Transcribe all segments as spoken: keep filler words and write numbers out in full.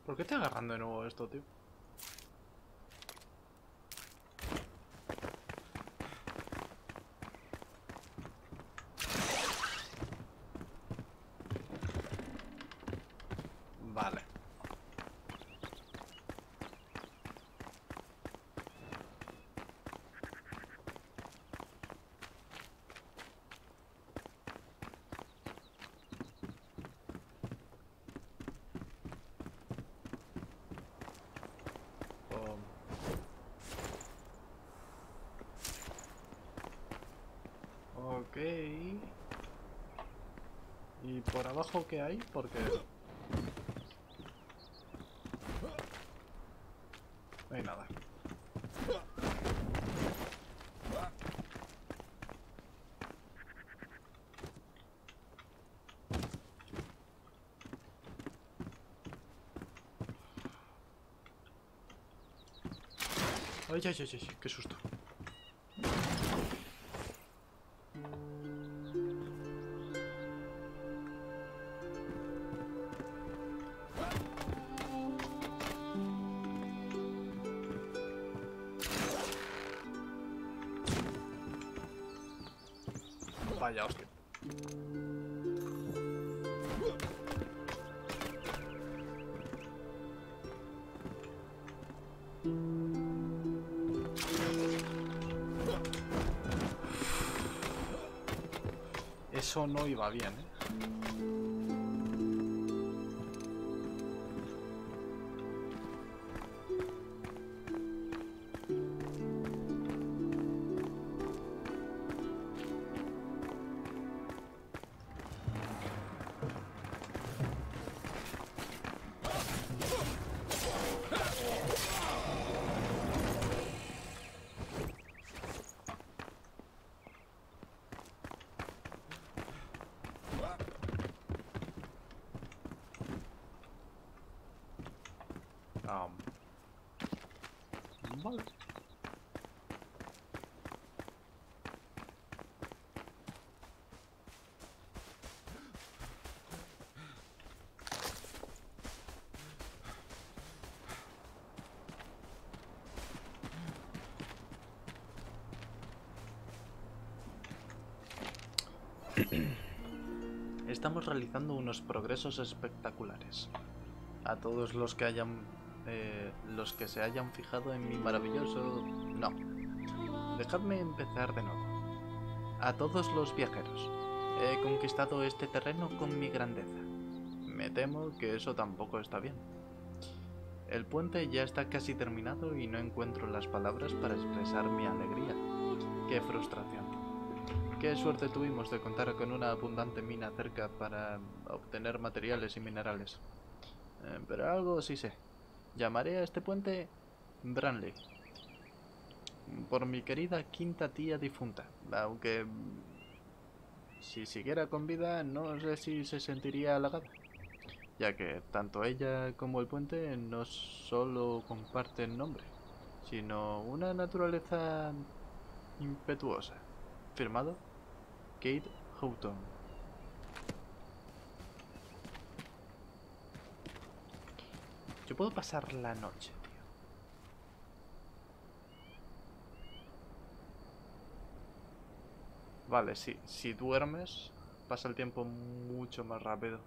¿Por qué te agarrando de nuevo esto, tío? Vale. Ok. ¿Y por abajo qué hay? Porque... no hay nada. Ay, ay, ay, ay, qué susto. Vaya hostia. Eso no iba bien, ¿eh? Um, vale. Estamos realizando unos progresos espectaculares. A todos los que hayan eh, los que se hayan fijado en mi maravilloso... No. Dejadme empezar de nuevo. A todos los viajeros. He conquistado este terreno con mi grandeza. Me temo que eso tampoco está bien. El puente ya está casi terminado y no encuentro las palabras para expresar mi alegría. ¡Qué frustración! Qué suerte tuvimos de contar con una abundante mina cerca para obtener materiales y minerales. Eh, pero algo sí sé. Llamaré a este puente Branley. Por mi querida quinta tía difunta. Aunque... si siguiera con vida, no sé si se sentiría halagada. Ya que tanto ella como el puente no solo comparten nombre, sino una naturaleza impetuosa. Firmado Kate Houghton. Yo puedo pasar la noche, tío. Vale, sí. Si duermes, pasa el tiempo mucho más rápido.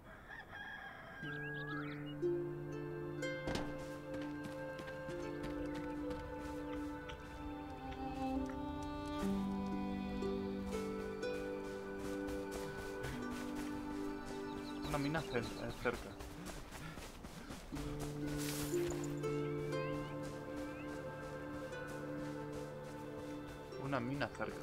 Una mina cerca. Una mina cerca.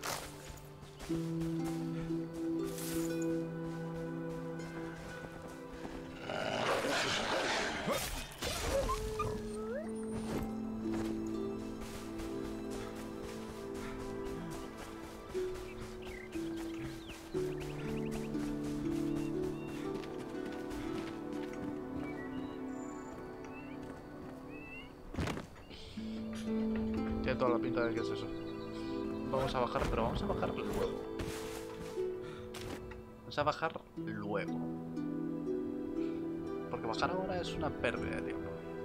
Tiene toda la pinta de que es eso. Vamos a bajar, pero vamos a bajar luego. Vamos a bajar luego. Porque bajar ahora es una pérdida de tiempo.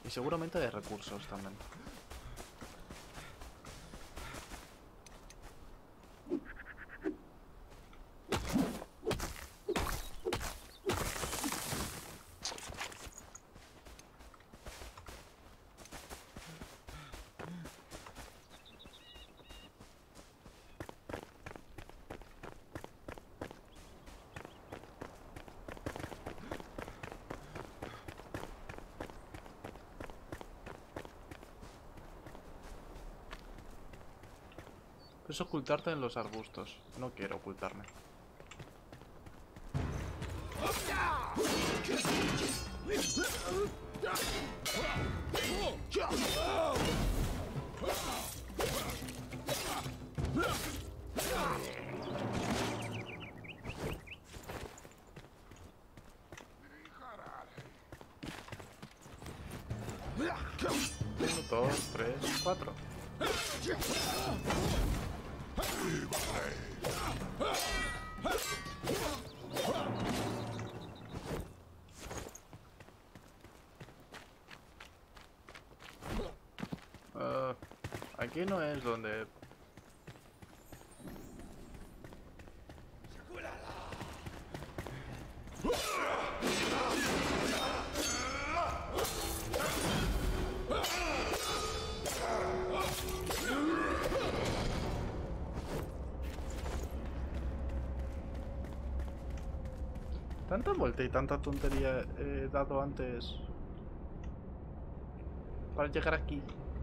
Y seguramente de recursos también. Es ocultarte en los arbustos. No quiero ocultarme. Uno, dos, tres, cuatro. Uh, aquí no es donde... Tanta vuelta y tanta tontería he dado antes para llegar aquí.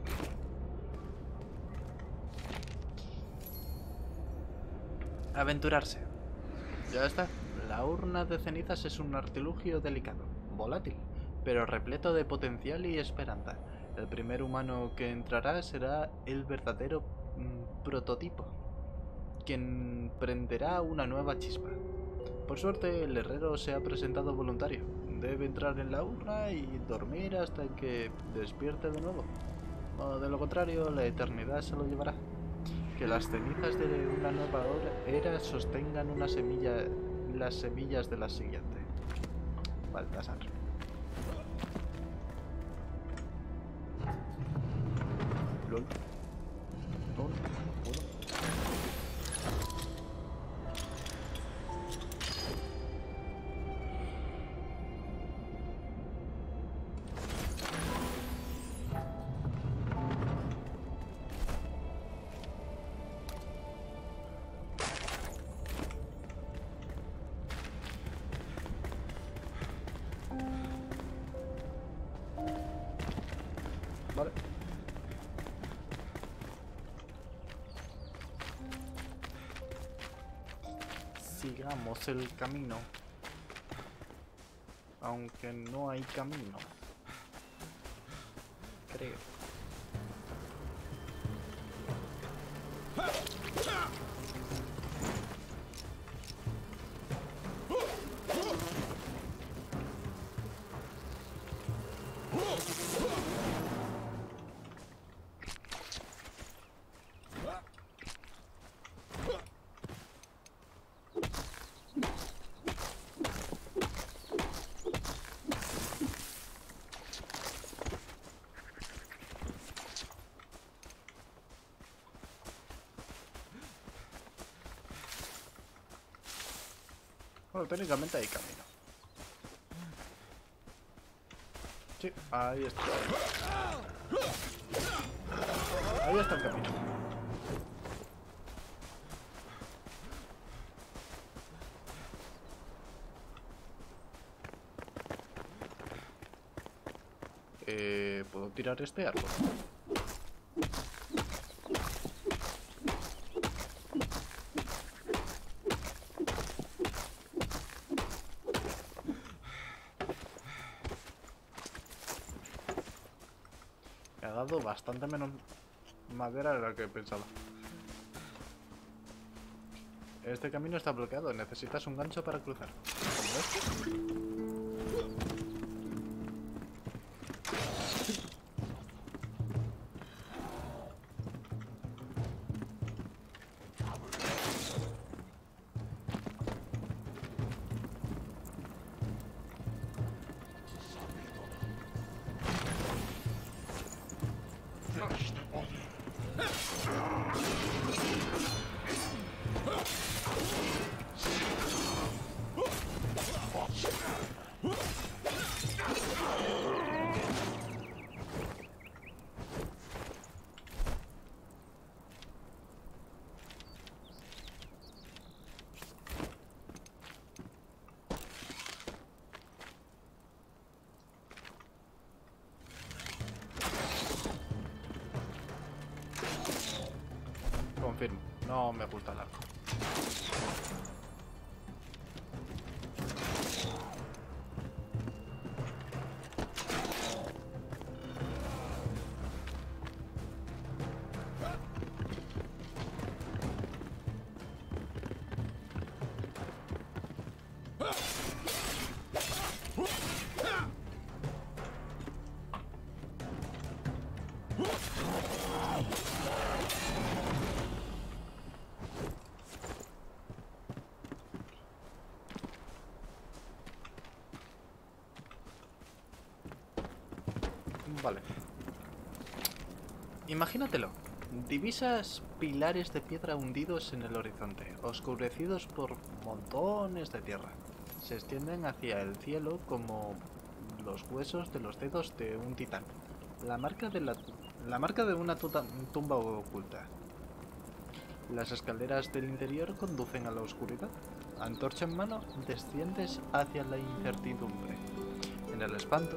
Aventurarse. Ya está. La urna de cenizas es un artilugio delicado, volátil, pero repleto de potencial y esperanza. El primer humano que entrará será el verdadero mmm, prototipo, quien prenderá una nueva chispa. Por suerte, el herrero se ha presentado voluntario. Debe entrar en la urna y dormir hasta que despierte de nuevo. O de lo contrario, la eternidad se lo llevará. Que las cenizas de una nueva era sostengan una semilla, las semillas de la siguiente. Baltasar. Lol. Uno, uno. Vale. Sigamos el camino. Aunque no hay camino. Creo. Bueno, técnicamente hay camino. Sí, ahí está. Ahí está el camino. Eh, ¿puedo tirar este árbol? Me ha dado bastante menos madera de la que pensaba. Este camino está bloqueado. Necesitas un gancho para cruzar. ¿Cómo ves? No me gusta el arco. Vale. Imagínatelo. Divisas pilares de piedra hundidos en el horizonte, oscurecidos por montones de tierra. Se extienden hacia el cielo como los huesos de los dedos de un titán. La marca de, la, la marca de una tuta, tumba oculta. Las escaleras del interior conducen a la oscuridad. Antorcha en mano, desciendes hacia la incertidumbre. En el espanto.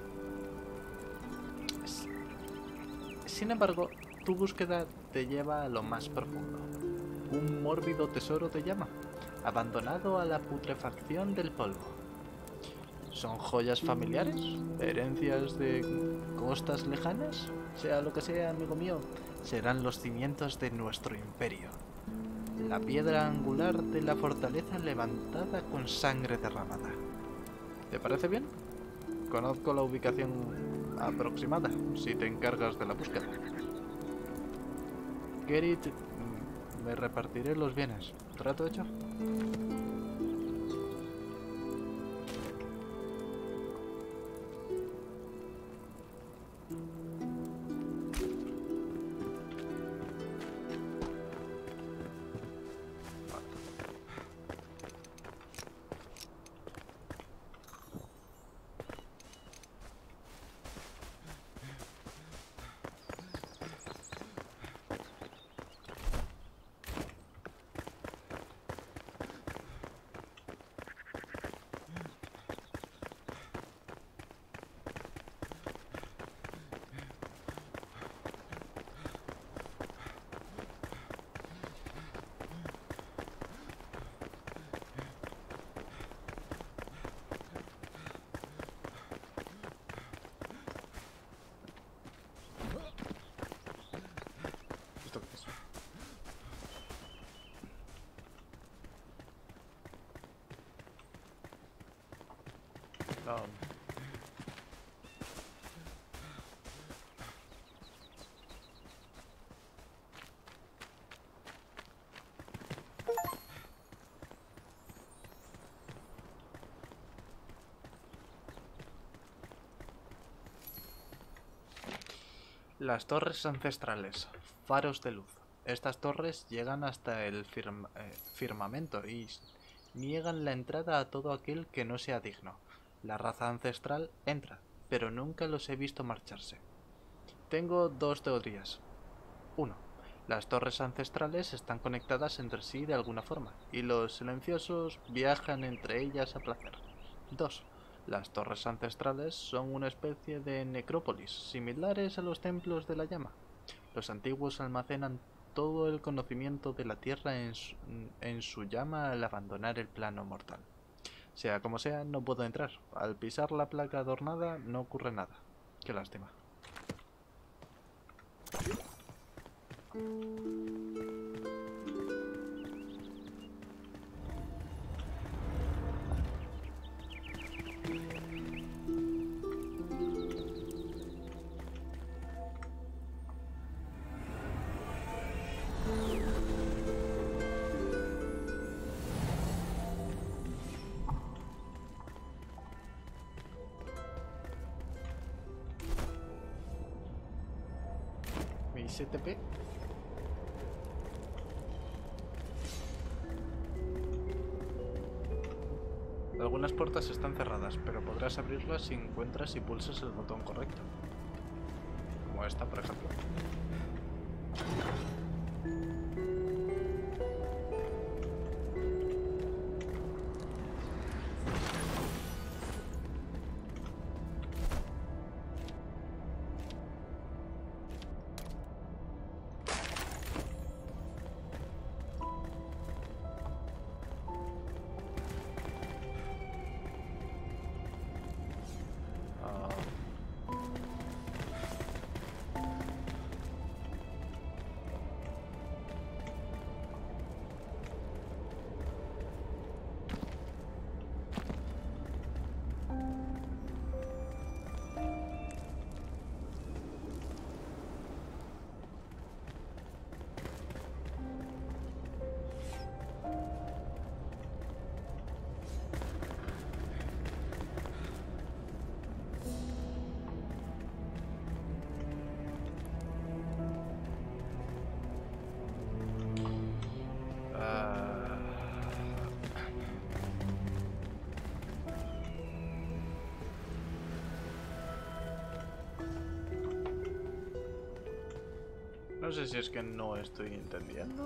Sin embargo, tu búsqueda te lleva a lo más profundo. Un mórbido tesoro te llama, abandonado a la putrefacción del polvo. ¿Son joyas familiares? ¿Herencias de costas lejanas? Sea lo que sea, amigo mío, serán los cimientos de nuestro imperio. La piedra angular de la fortaleza levantada con sangre derramada. ¿Te parece bien? Conozco la ubicación aproximada, si te encargas de la búsqueda. Gerrit, me repartiré los bienes. ¿Trato hecho? ¿Esto qué es? No. Las torres ancestrales, faros de luz. Estas torres llegan hasta el firma, eh, firmamento y niegan la entrada a todo aquel que no sea digno. La raza ancestral entra, pero nunca los he visto marcharse. Tengo dos teorías. uno. Las torres ancestrales están conectadas entre sí de alguna forma, y los silenciosos viajan entre ellas a placer. dos. Las torres ancestrales son una especie de necrópolis, similares a los templos de la llama. Los antiguos almacenan todo el conocimiento de la tierra en su, en su llama al abandonar el plano mortal. Sea como sea, no puedo entrar. Al pisar la placa adornada no ocurre nada. Qué lástima. ¿Mi S T P? Algunas puertas están cerradas, pero podrás abrirlas si encuentras y pulsas el botón correcto. Como esta, por ejemplo. No sé si es que no estoy entendiendo.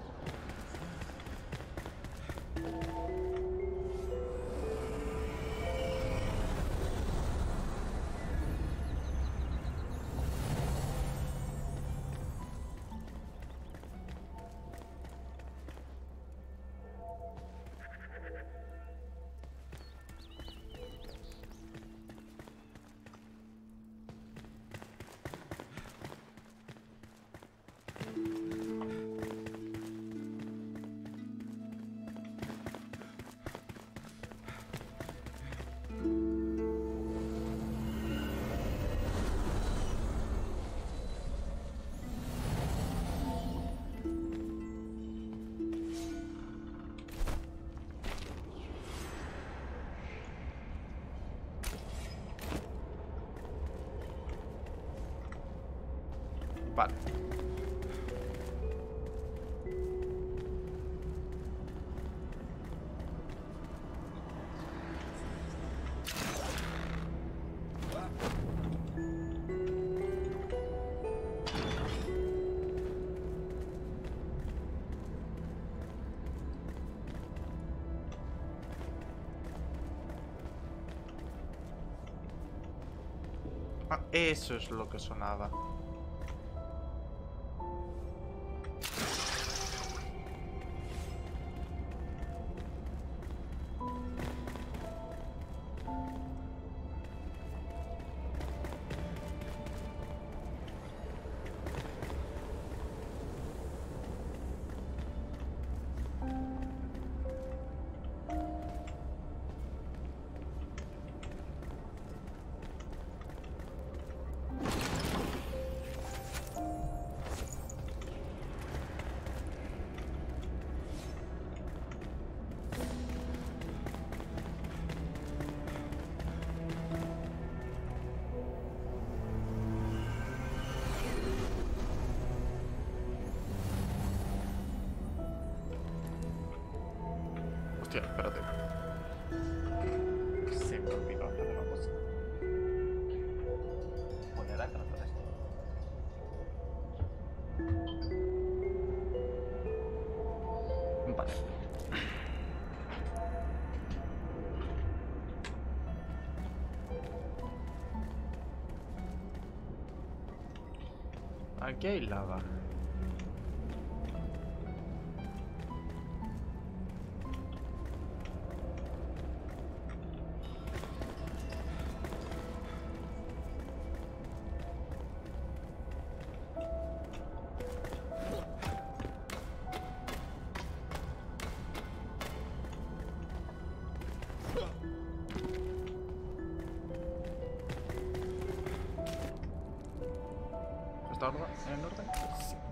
Vale. Ah, eso es lo que sonaba. Hostia, espérate. Se me olvidó hacer una cosa. Poner a tratar esto. Vale. Aquí hay lava. ¿Está en orden? Sí.